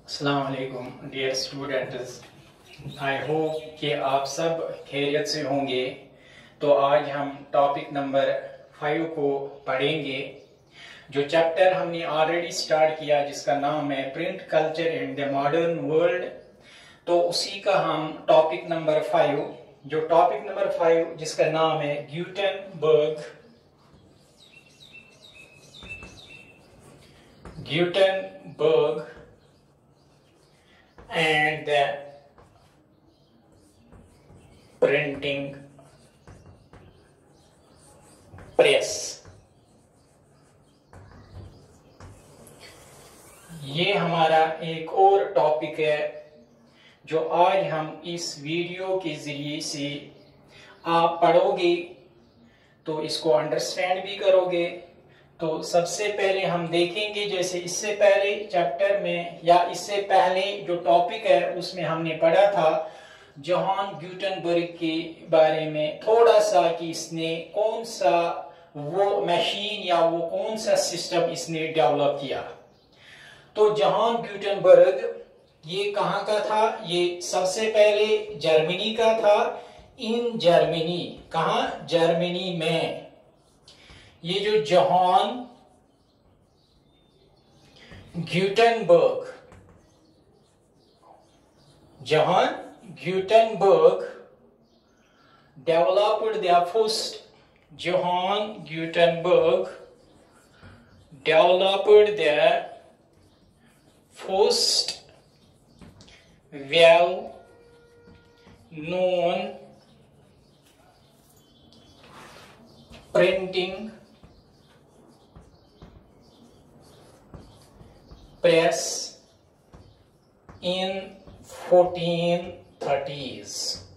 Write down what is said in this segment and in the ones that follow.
अस्सलाम वालेकुम dear students, I hope कि आप सब खैरियत से होंगे। तो आज हम टॉपिक नंबर 5 को पढ़ेंगे। जो चैप्टर हमने ऑलरेडी स्टार्ट किया जिसका नाम है print culture in the modern world, तो उसी का हम टॉपिक नंबर 5, जो टॉपिक नंबर 5 जिसका नाम है ग्यूटेनबर्ग and the printing press। ये हमारा एक और टॉपिक है जो आज हम इस वीडियो के जरिए से आप पढ़ोगे तो इसको अंडरस्टैंड भी करोगे। तो सबसे पहले हम देखेंगे, जैसे इससे पहले चैप्टर में या इससे पहले जो टॉपिक है उसमें हमने पढ़ा था जोहान ग्यूटेनबर्ग के बारे में थोड़ा सा कि इसने कौन सा वो मशीन या वो कौन सा सिस्टम इसने डेवलप किया। तो जोहान ग्यूटेनबर्ग ये कहाँ का था? ये सबसे पहले जर्मनी का था। इन जर्मनी, कहाँ? जर्मनी में। ये जो Johann Gutenberg developed the first Johann Gutenberg developed the first well known printing press in 1430s।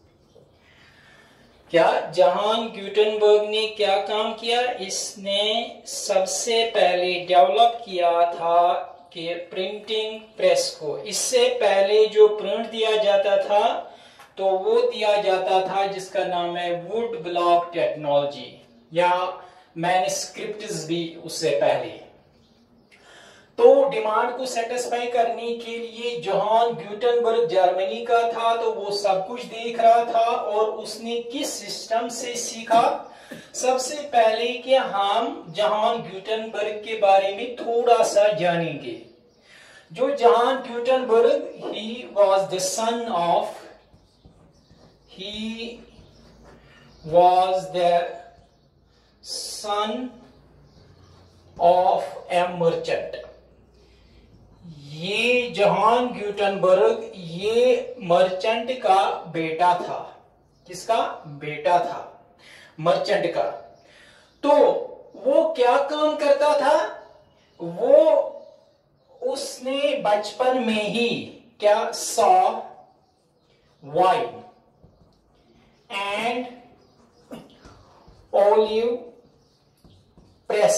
क्या जोहान ग्यूटेनबर्ग ने क्या काम किया? इसने सबसे पहले डेवलप किया था कि प्रिंटिंग प्रेस को। इससे पहले जो प्रिंट दिया जाता था तो वो दिया जाता था जिसका नाम है वुड ब्लॉक टेक्नोलॉजी या मैन्युस्क्रिप्ट्स भी उससे पहले। तो डिमांड को सेटिस्फाई करने के लिए जोहान ग्यूटेनबर्ग जर्मनी का था, तो वो सब कुछ देख रहा था और उसने किस सिस्टम से सीखा? सबसे पहले कि हम जोहान ग्यूटेनबर्ग के बारे में थोड़ा सा जानेंगे। जो Johann Gutenberg, he was the son of a merchant. ये जोहान ग्यूटेनबर्ग ये मर्चेंट का बेटा था। किसका बेटा था? मर्चेंट का। तो वो क्या काम करता था? उसने बचपन में ही क्या saw wine and olive press,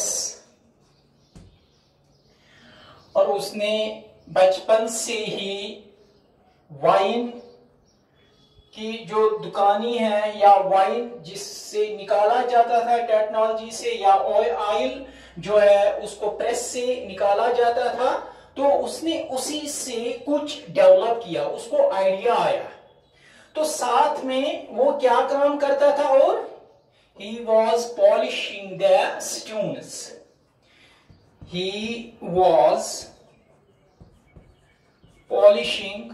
और उसने बचपन से ही वाइन की जो दुकानी है या वाइन जिससे निकाला जाता था टेक्नोलॉजी से, या ऑयल जो है उसको प्रेस से निकाला जाता था, तो उसने उसी से कुछ डेवलप किया, उसको आइडिया आया। तो साथ में वो क्या काम करता था? और he was polishing the stones. He was polishing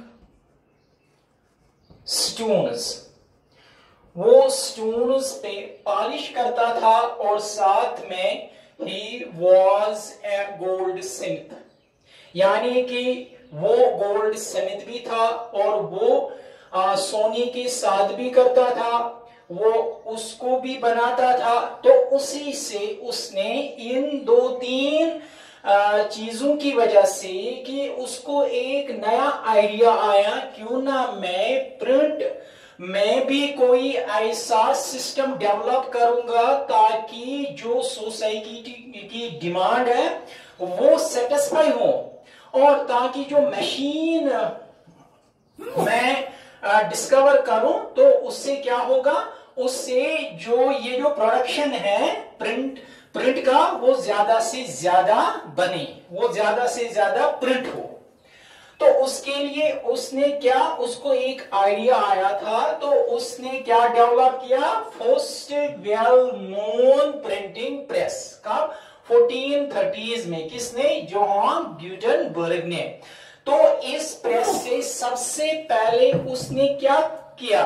stones. वो stones पे पॉलिश करता था और साथ में he was a goldsmith, यानी कि वो गोल्ड स्मिथ भी था और वो सोने के साथ भी करता था, वो उसको भी बनाता था। तो उसी से उसने इन 2-3 चीजों की वजह से कि उसको एक नया आइडिया आया, क्यों ना मैं प्रिंट में भी कोई ऐसा सिस्टम डेवलप करूंगा ताकि जो सोसाइटी की डिमांड है वो सेटिस्फाई हो, और ताकि जो मशीन मैं डिस्कवर करूं तो उससे क्या होगा, उससे जो ये जो प्रोडक्शन है प्रिंट का वो ज्यादा से ज्यादा बने, वो ज्यादा से ज्यादा प्रिंट हो। तो उसके लिए उसने क्या, उसको एक आइडिया आया था, तो उसने क्या डेवलप किया, first well known printing press का 1430s में, किसने, जोहान ग्यूटेनबर्ग ने। तो इस प्रेस से सबसे पहले उसने क्या किया,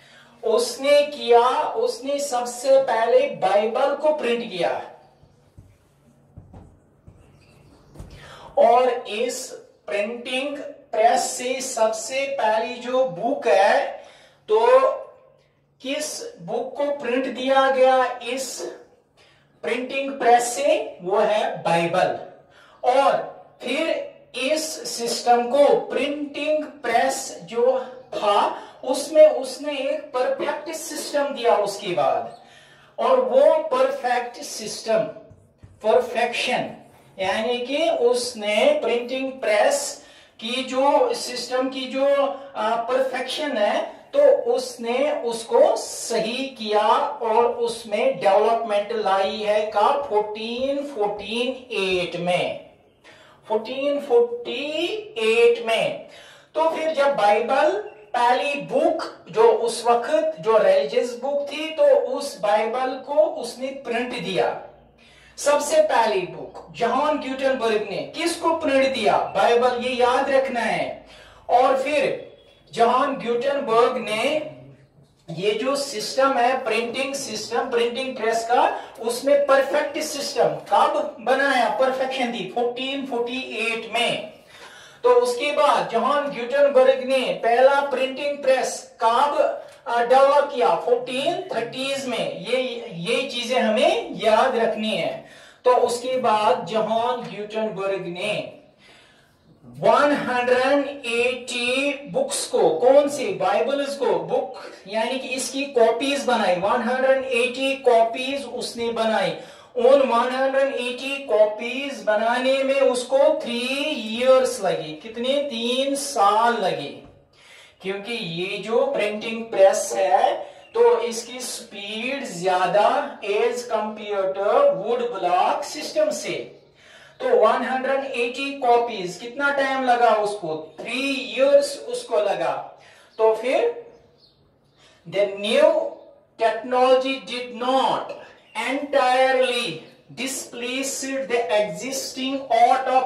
उसने सबसे पहले बाइबल को प्रिंट किया। और इस प्रिंटिंग प्रेस से सबसे पहली जो बुक है, तो किस बुक को प्रिंट दिया गया इस प्रिंटिंग प्रेस से, वो है बाइबल। और फिर इस सिस्टम को, प्रिंटिंग प्रेस जो था उसमें उसने एक परफेक्ट सिस्टम दिया उसके बाद। और वो परफेक्ट सिस्टम, परफेक्शन, यानी कि उसने प्रिंटिंग प्रेस की जो सिस्टम की जो परफेक्शन है, तो उसने उसको सही किया और उसमें डेवलपमेंट लाई है का 1448 में, 1448 में। तो फिर जब बाइबल पहली बुक जो उस वक्त जो रिलीजियस बुक थी, तो उस बाइबल को उसने प्रिंट दिया। सबसे पहली बुक जॉन ग्यूटेनबर्ग ने किसको प्रिंट दिया, बाइबल, ये याद रखना है। और फिर जॉन ग्यूटेनबर्ग ने ये जो सिस्टम है, प्रिंटिंग सिस्टम, प्रिंटिंग प्रेस का, उसमें परफेक्ट सिस्टम कब बनाया, परफेक्शन दी 1448 में। तो उसके बाद जॉन ग्यूटेनबर्ग ने पहला प्रिंटिंग प्रेस कब डेवलप किया, 1430s में। ये चीजें हमें याद रखनी है। तो उसके बाद जॉन ग्यूटेनबर्ग ने 180 बुक्स को, कौन सी, बाइबल्स को, बुक यानी कि इसकी कॉपीज बनाई, 180 कॉपीज उसने बनाई। उन 180 कॉपीज बनाने में उसको 3 इयर्स लगे। कितने, 3 साल लगे। क्योंकि ये जो प्रिंटिंग प्रेस है, तो इसकी स्पीड ज्यादा as compared to wood block system से। तो 180 कॉपीज, कितना टाइम लगा उसको, 3 इयर्स उसको लगा। तो फिर the new technology did not entirely displaced the existing art of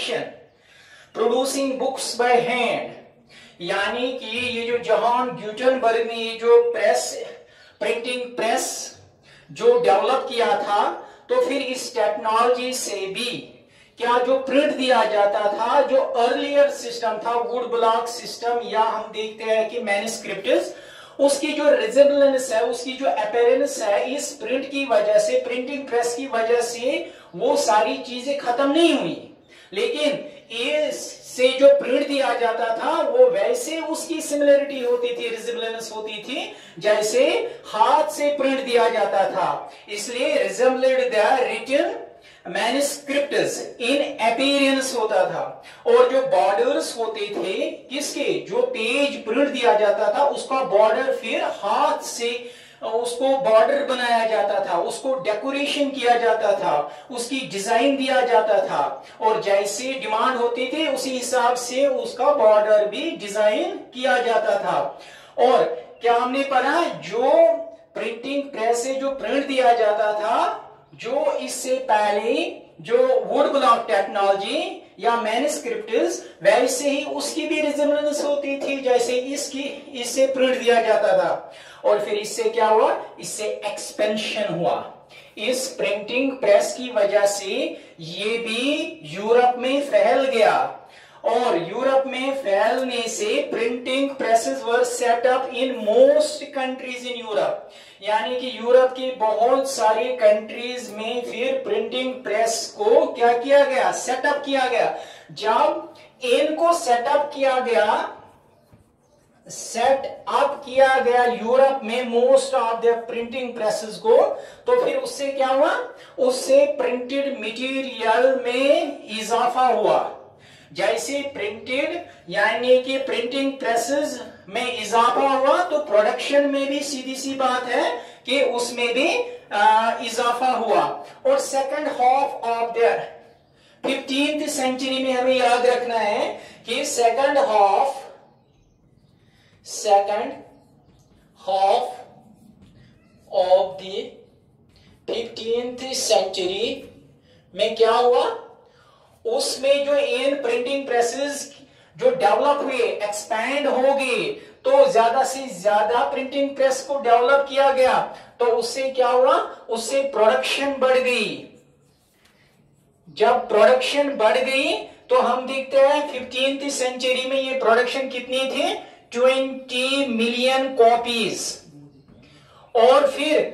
producing books by hand। यानी कि ये जो जॉन ग्यूटेनबर्ग ने ये जो प्रेस, प्रिंटिंग प्रेस जो डेवलप किया था, तो फिर इस टेक्नोलॉजी से भी क्या जो प्रिंट दिया जाता था, जो अर्लियर सिस्टम था, वुड ब्लॉक सिस्टम, या हम देखते हैं कि मैन्युस्क्रिप्ट्स, उसकी जो रिजेम्बलेंस है, उसकी जो अपीयरेंस है, इस प्रिंट की वजह से, प्रिंटिंग प्रेस की वजह से वो सारी चीजें खत्म नहीं हुई। लेकिन इससे जो प्रिंट दिया जाता था, वो वैसे उसकी सिमिलरिटी होती थी, रिजेम्बलेंस होती थी, जैसे हाथ से प्रिंट दिया जाता था। इसलिए resembled the written manuscripts in appearance होता था। और जो बॉर्डर्स होते थे, किसके, जो पेज प्रिंट दिया जाता था, उसका बॉर्डर फिर हाथ से उसको बॉर्डर बनाया जाता था, उसको डेकोरेशन किया जाता था, उसकी डिजाइन दिया जाता था, और जैसे डिमांड होती थी उसी हिसाब से उसका बॉर्डर भी डिजाइन किया जाता था। और क्या हमने पढ़ा, जो प्रिंटिंग प्रेस से जो प्रिंट दिया जाता था, जो इससे पहले जो वुड ब्लॉक टेक्नोलॉजी या मैन्युस्क्रिप्ट्स, वैसे ही उसकी भी रिजेम्बलेंस होती थी, जैसे इससे प्रिंट दिया जाता था। और फिर इससे क्या हुआ, इससे एक्सपेंशन हुआ। इस प्रिंटिंग प्रेस की वजह से ये भी यूरोप में फैल गया, और यूरोप में फैलने से printing presses were set up in most countries in Europe. यानी कि यूरोप की बहुत सारी कंट्रीज में फिर प्रिंटिंग प्रेस को क्या किया गया, सेटअप किया गया। जब इनको सेटअप किया गया यूरोप में most of the printing presses को, तो फिर उससे क्या हुआ, उससे प्रिंटेड मटेरियल में इजाफा हुआ। जैसे प्रिंटेड यानी कि प्रिंटिंग प्रेसेस में इजाफा हुआ, तो प्रोडक्शन में भी सीधी सी बात है कि उसमें भी इजाफा हुआ। और second half of the 15th century में हमें याद रखना है कि second half of the 15th century में क्या हुआ, उसमें जो इन प्रिंटिंग प्रेसेस जो डेवलप हुए, एक्सपैंड हो गए, तो ज्यादा से ज्यादा प्रिंटिंग प्रेस को डेवलप किया गया, तो उससे क्या हुआ, उससे प्रोडक्शन बढ़ गई। जब प्रोडक्शन बढ़ गई तो हम देखते हैं 15th सेंचुरी में ये प्रोडक्शन कितनी थी, 20 मिलियन कॉपीज। और फिर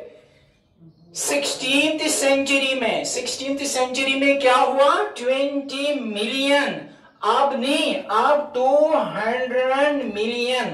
16th सेंचुरी में क्या हुआ, 20 मिलियन, अब नहीं, अब 200 मिलियन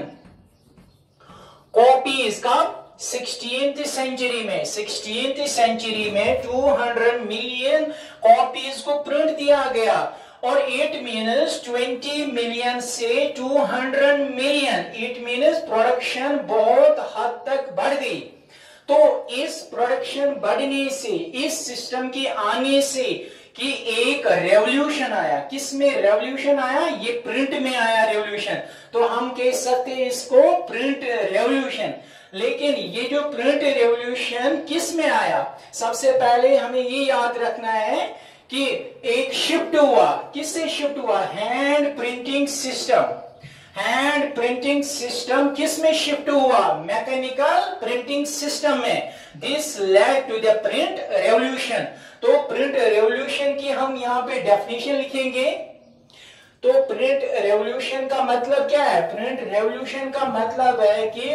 कॉपीज का 16th सेंचुरी में 200 मिलियन कॉपीज को प्रिंट दिया गया। और इट मीन्स 20 मिलियन से 200 मिलियन, इट मीन्स प्रोडक्शन बहुत हद तक बढ़ गई। तो इस प्रोडक्शन बढ़ने से, इस सिस्टम के आने से कि एक रेवोल्यूशन आया। किस में रेवोल्यूशन आया, ये प्रिंट में आया रेवोल्यूशन। तो हम कह सकते हैं इसको प्रिंट रेवोल्यूशन। लेकिन ये जो प्रिंट रेवोल्यूशन किस में आया, सबसे पहले हमें ये याद रखना है कि एक शिफ्ट हुआ। किससे शिफ्ट हुआ, hand printing system. Hand printing system किस में शिफ्ट हुआ, मैकेनिकल प्रिंटिंग सिस्टम में। This led to the print revolution. तो प्रिंट रेवोल्यूशन की हम यहाँ पे डेफिनेशन लिखेंगे। तो प्रिंट रेवोल्यूशन का मतलब क्या है, प्रिंट रेवोल्यूशन का मतलब है कि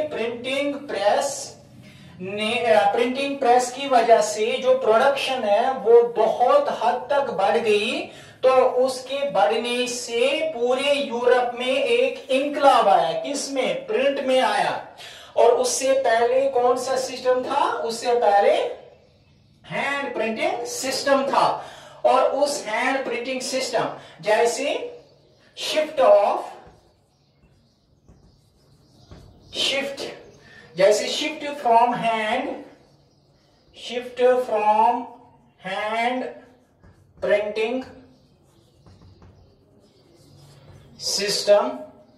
प्रिंटिंग प्रेस की वजह से जो प्रोडक्शन है वो बहुत हद तक बढ़ गई। तो उसके बढ़ने से पूरे यूरोप में एक इंकलाब आया। किसमें, प्रिंट में आया। और उससे पहले कौन सा सिस्टम था, उससे पहले हैंड प्रिंटिंग सिस्टम था। और उस हैंड प्रिंटिंग सिस्टम जैसे shift from hand printing system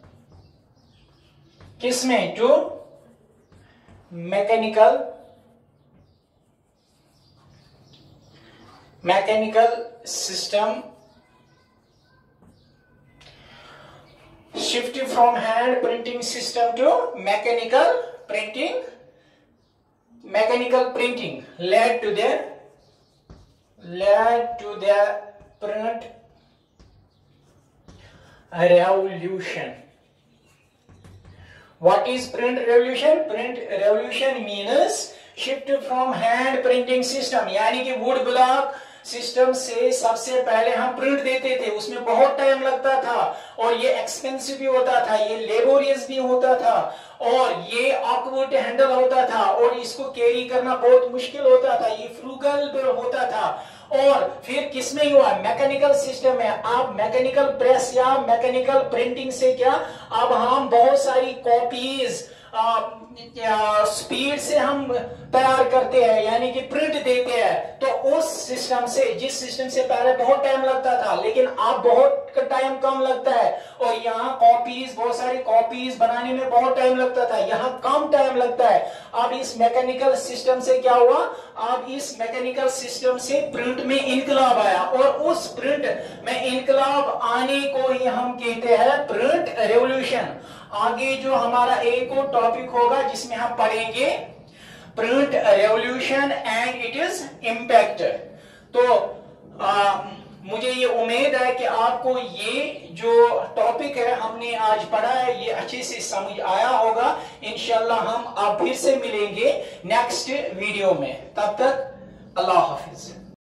किसमें, जो mechanical system, shift from hand printing system to mechanical printing led to the print revolution. What is print revolution? Print revolution means shift from hand printing system, यानी कि would block system से सबसे पहले हम print देते थे, उसमें बहुत टाइम लगता था और ये एक्सपेंसिव भी होता था, ये लेबोरियस भी होता था और ये ऑकवर्ड हैंडल होता था और इसको कैरी करना बहुत मुश्किल होता था, ये फ्रूगल होता था। और फिर किसमें हुआ, मैकेनिकल सिस्टम है। आप मैकेनिकल प्रेस या मैकेनिकल प्रिंटिंग से क्या, अब हम बहुत सारी कॉपीज स्पीड से हम तैयार करते हैं, यानी कि प्रिंट देते हैं। तो उस सिस्टम से, जिस सिस्टम से पहले बहुत टाइम लगता था लेकिन अब बहुत टाइम कम लगता है, और यहाँ कॉपीज, बहुत सारी कॉपीज बनाने में बहुत टाइम लगता था, यहाँ कम टाइम लगता है। अब इस मैकेनिकल सिस्टम से क्या हुआ, अब इस मैकेनिकल सिस्टम से प्रिंट में इनकलाब आया और उस प्रिंट में इनकलाब आने को ही हम कहते हैं प्रिंट रेवोल्यूशन। आगे जो हमारा एक और टॉपिक होगा जिसमें हम पढ़ेंगे print revolution and it is impact. तो मुझे ये उम्मीद है कि आपको ये जो टॉपिक है हमने आज पढ़ा है ये अच्छे से समझ आया होगा। इंशाल्लाह हम अब फिर से मिलेंगे नेक्स्ट वीडियो में, तब तक अल्लाह हाफिज।